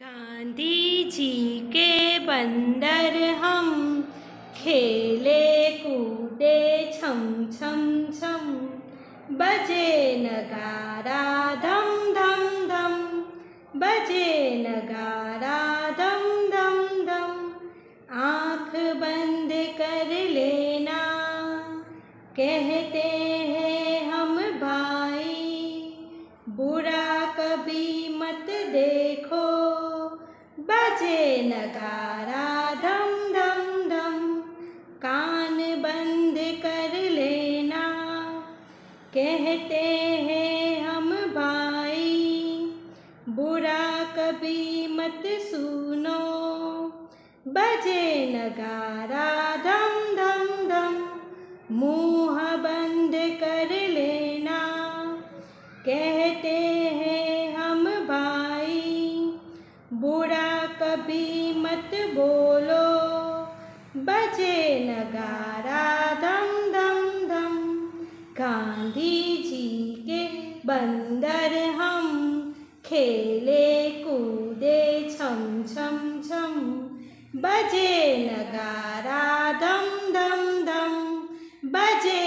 गांधी जी के बंदर हम, खेले कूदे छम छम छम, बजे नगारा धम धम धम, बजे नगारा धम धम धम। आँख बंद कर लेना, कहते हैं हम भाई, बुरा कभी मत देखो, बजे नगारा धम धम धम। कान बंद कर लेना, कहते हैं हम भाई, बुरा कभी मत सुनो, बजे नगारा धम धम धम। मुँह बंद कर लेना, कहते हैं हम भाई, बुरा कभी मत बोलो, बजे नगारा धम धम धम। गांधी जी के बंदर हम, खेले कूदे छम छम छम, बजे नगारा धम धम धम, बजे